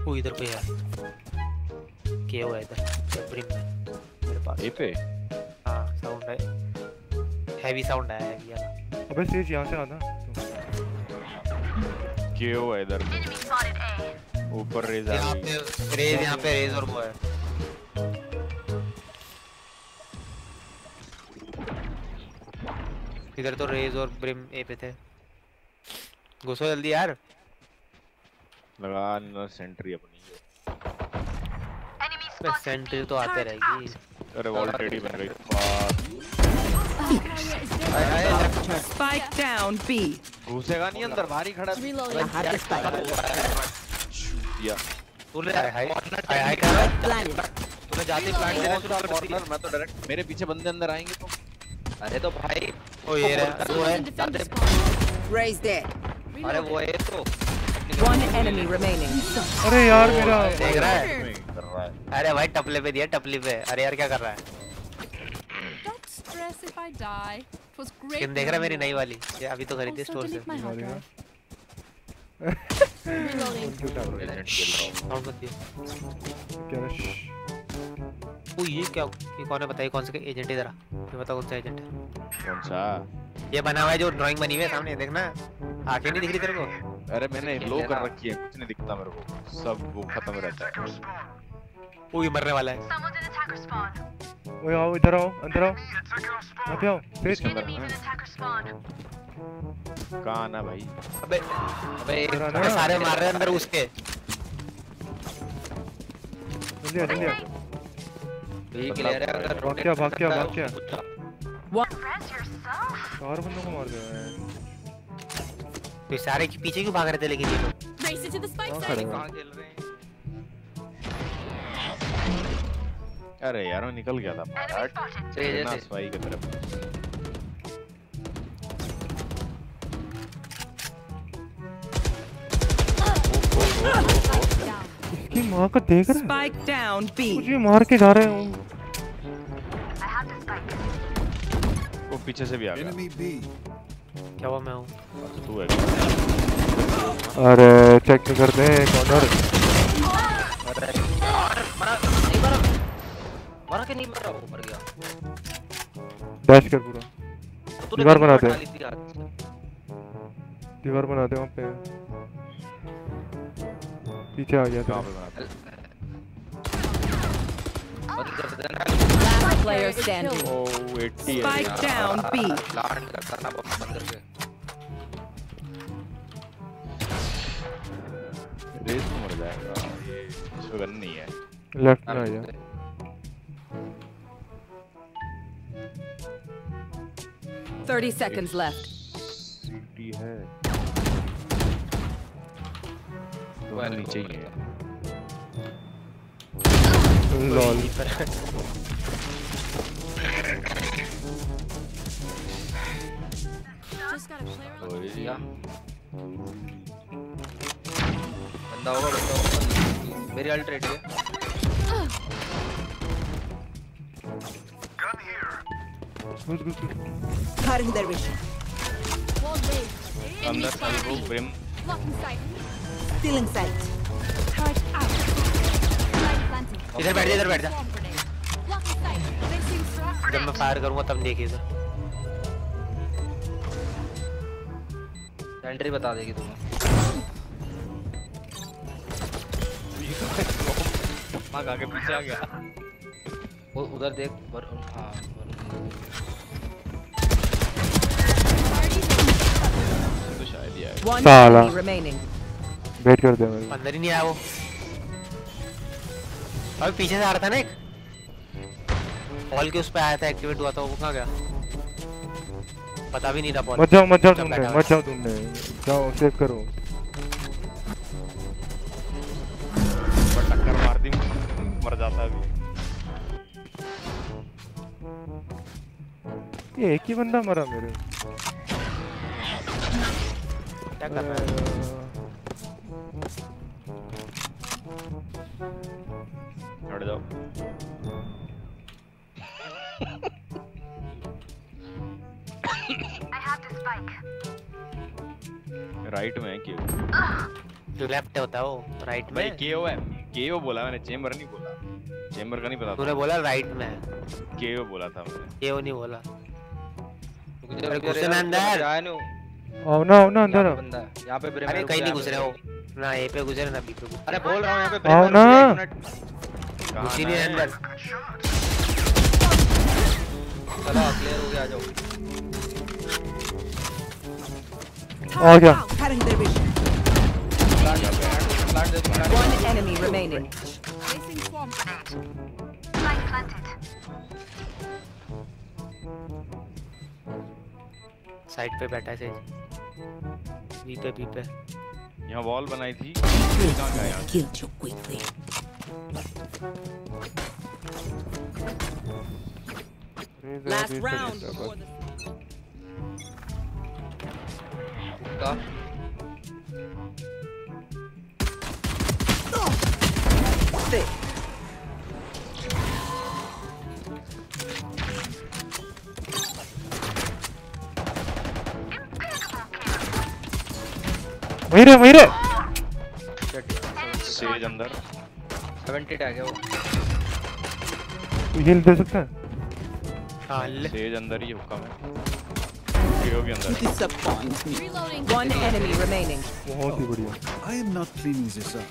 वो इधर पे है, क्या हुआ इधर ब्रिम में मेरे पास ए पे। हाँ साउंड है, हैवी साउंड आया है ये वाला। अबे सेज यहाँ से आना क्या हुआ इधर ऊपर रेज आ गई। यहाँ पे रेज और वो है। इधर तो रेज और ब्रिम ए पे थे, घुसो जल्दी यार। लगा ना सेंट्री अपनी सेंट्री तो आते रहेगी। अरे वॉल टेडी बन गई। Spike down B. घुसेगा नहीं अंदर, बाहर ही खड़ा या तूने हाय कर तूने जाती प्लांट देना शुरू कर दी। मैं तो डायरेक्ट मेरे पीछे बंदे अंदर आएंगे तो। अरे तो भाई ओ ये रहा वो है Raise there. अरे वो है तो One enemy remaining. अरे यार मेरा देख रहा है। कर रहा है। अरे भाई टपले पे दिया, टपली पे। अरे यार क्या कर रहा है? Don't stress if I die. It was great. किन देख रहा है मेरी नई वाली? ये अभी तो खरीदी स्टोर से। साउंड मत दियो। ओ ये क्या, ये कौन है बताइए, कौन सा एजेंट है? जरा ये बताओ कौन सा एजेंट है? कौन सा? ये बना हुआ है जो ड्राइंग बनी हुई है सामने, देखना। आंखें नहीं दिख रही तेरे को? अरे मैंने लो कर रखी है, कुछ नहीं दिखता मेरे को, सब वो खत्म रहता है। ओ ये मरने वाला है। ओए आओ इधर आओ, अंदर आओ, यहाँ पे आओ। सेज कहाँ आना भाई? अबे अबे सारे मार रहे हैं अंदर उसके। जल्दी आ जल्दी आ। यही क्लियर है। अगर भाग क्या भाग क्या भाग क्या? चार बंदों को मार दिया है। तो सारे के पीछे क्यों भाग रहे थे लेकिन ये लोग? Race it to the spike कहाँ site. खड़े हैं? कहाँ खेल रहे हैं? अरे यार मैं निकल गया था बाहर। तेज ना से। सफाई की तरफ। इसकी माँ का देख रहा है? Spike down B. मुझे मार के जा रहे हैं। वो पीछे से भी आ गया। क्या हुआ? मैं हूँ। तू है। अरे चेक नहीं करते कॉर्नर। मरा के नहीं मरा, वो मर गया। डैश कर पूरा। दीवार बनाते हैं। डाली थी आज। दीवार बनाते हैं वहाँ पे। पीछे आ गया था। कहाँ पे बनाते? बंद कर देना। Last player standing. ओ 80 है। Spike down B. प्लांट करना बंद करके। रेस तो मर जाएगा। इसमें गन नहीं है। लेफ्ट में आ गया। 30 seconds left. सीटी है। वो नीचे ही है। Lol. Just gotta clear out. ओए बंदा होगा मेरी अल्ट्रेट है। घुस। Cutting their vision. Wall raised. अंदर elbow brim. Blocking sight. Stealing sight. Charge out. Light planted. इधर बैठ जा, इधर बैठ जा। Bomb grenade. Blocking sight. Placing trap. जब मैं फायर करूंगा तब देखिएगा। एंट्री बता देगी तुम्हें। भाग आगे पीछे आ गया। वो उधर देख हाँ तो शायद ही आएगा। One Sala. enemy remaining. Wait कर दे मेरे। अंदर ही नहीं आया वो। अभी पीछे से आ रहा था ना एक। बॉल के उस पे आया था, एक्टिवेट हुआ था, वो कहाँ गया? पता भी नहीं था बॉल। मत जाओ तुमने। जाओ सेव करो। पर टक्कर मार दी मर जाता अभी। ये एक ही बंदा मरा मेरे। क्या कर रहा है? हट जाओ। राइट में है क्यों? लेफ्ट होता है वो, राइट भाई में। केओ है, केओ बोला मैंने, चेम्बर नहीं बोला। चेम्बर का नहीं पता तूने बोला राइट में। केओ बोला था मैंने। केओ नहीं बोला। अरे घुसे ना अंदर। आओ ना अंदर आओ। बंदा यहाँ पे ब्रेम। अरे कहीं नहीं घुस रहे हो ना, ए पे घुसे ना बी पे घुस। अरे बोल रहा हूँ यहाँ पे आओ ना। घुसी नहीं अंदर। चलो क्लियर हो गया, आ जाओ। आ गया। Cutting their vision. One enemy remaining. Placing swamp grenade. Side पे बैठा है सेज। बी पे। यहाँ वॉल बनाई थी, कहाँ गया यहाँ? Killed you quickly. Last round. का Sick. वहीं रे। सेज अंदर। 70 टैग है वो। तू हील दे सकता है? हां ले। सेज अंदर ही हुक्का में। केओ भी अंदर। Disappoint me. Reloading. One enemy remaining. बहुत ही बढ़िया। I am not cleaning this up.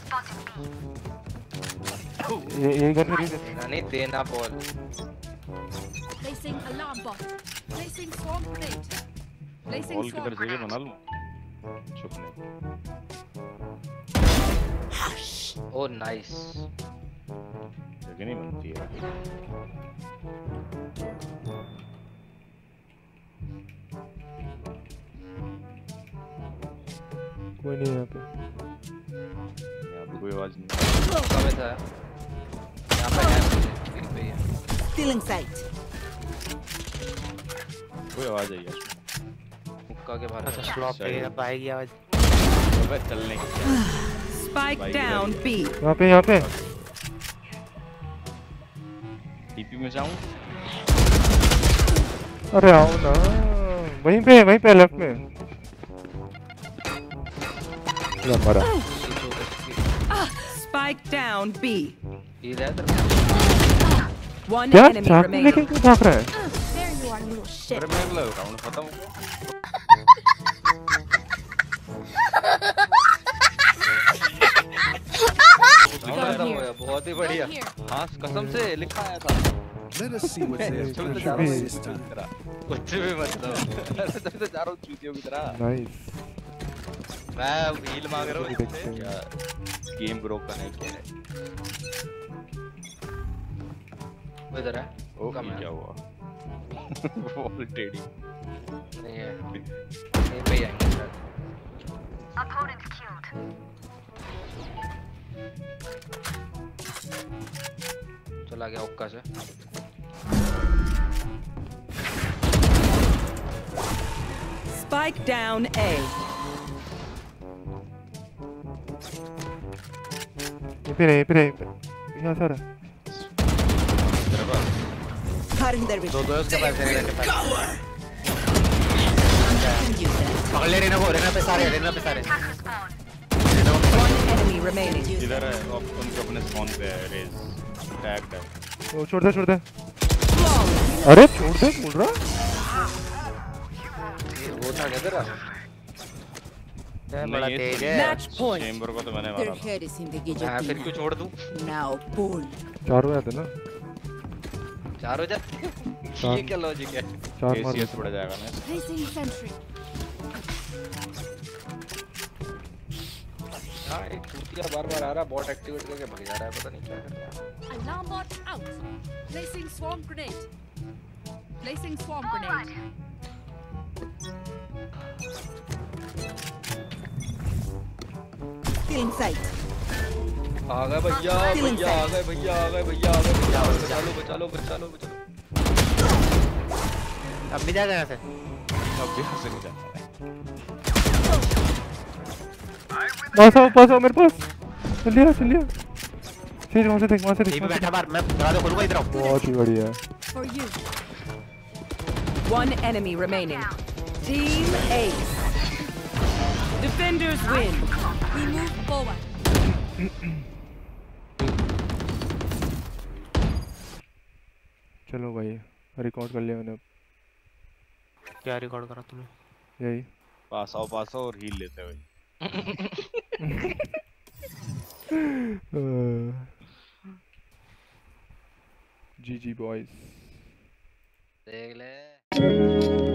ये करने दे। नहीं देना ball. Placing alarm bot. Placing swamp grenade. Placing wall किधर swamp जगह grenade. बना लूं? चुप नहीं। Oh nice. जगह नहीं बनती है। कोई नहीं यहाँ पे। यहाँ पे कोई आवाज नहीं। कहाँ था? यहाँ पे है, स्क्रीन पे ही है। Still in sight. कोई आवाज आई है। हुक्का के बाहर। अच्छा स्लॉप पे अब आएगी आवाज। अबे चलने की। Spike down B. यहाँ पे। टीपी में जाऊँ? अरे आओ ना। वहीं पे लेफ्ट में। मरा। Spike down B. हील है इधर। One क्या? enemy चाकू लेके remaining. क्यों भाग रहा है? There you are, little shit. अरे मैं बोला राउंड खत्म हो गया। खत्म हो गया, बहुत ही बढ़िया। Right here. हाँ कसम से लिखा आया था। Let us see what's there चलो तो to जा रहा हूँ this time. कुछ भी मतलब। ऐसे तो जा रहा हूँ चूतियों की तरह। नाइस। मैं हील मांग रहा हूँ देखते इससे। हैं। क्या गेम ब्रोकन है क्या है? वो इधर है। ओ कम है। क्या हुआ? वॉल टेढ़ी। नहीं है। यहीं पे ही आएंगे शायद। चला गया हुक्का से। Spike down A. ये पे यहाँ सारा। Cutting their vision. दो उसके पास है, के पास। पकड़ ले रेना पे सारे। One enemy remaining. इधर है, उनके अपने स्पॉन पे है, रेज टैग है। ओ छोड़ दे। अरे छोड़ दे बोल रहा। वो था किधर? बड़ा तेज है। Match point. चेम्बर को तो मैंने Their मारा था। head is in the मैं फिर guillotine. क्यों छोड़ दूँ? Now pull. चारों आते ना। चार हो जाते। चार। ये क्या लॉजिक है? चार मार। एसीएस बढ़ जाएगा ना। Placing sentry. हाँ एक चूतिया बार-बार आ रहा, बॉट एक्टिवेट करके भाग जा रहा है, पता नहीं क्या कर रहा है। Alarm bot out. Placing swamp grenade. Placing swamp grenade. Still in sight. आ गए भैया। बचा लो। अब भी जाएगा यहाँ से। अब यहाँ से नहीं जाना है। पास आओ मेरे पास। चल लिया। ठीक वहाँ से देख। यहीं पे बैठा बाहर, मैं दरवाजा खोलूंगा, इधर आओ। बहुत ही बढ़िया। For you. One enemy remaining. Team Ace. Defend Defenders win. We move forward. चलो भाई रिकॉर्ड कर लिया मैंने अब क्या रिकॉर्ड करा तूने? यही पास आओ और हील लेते हुए जी बॉयज देख ले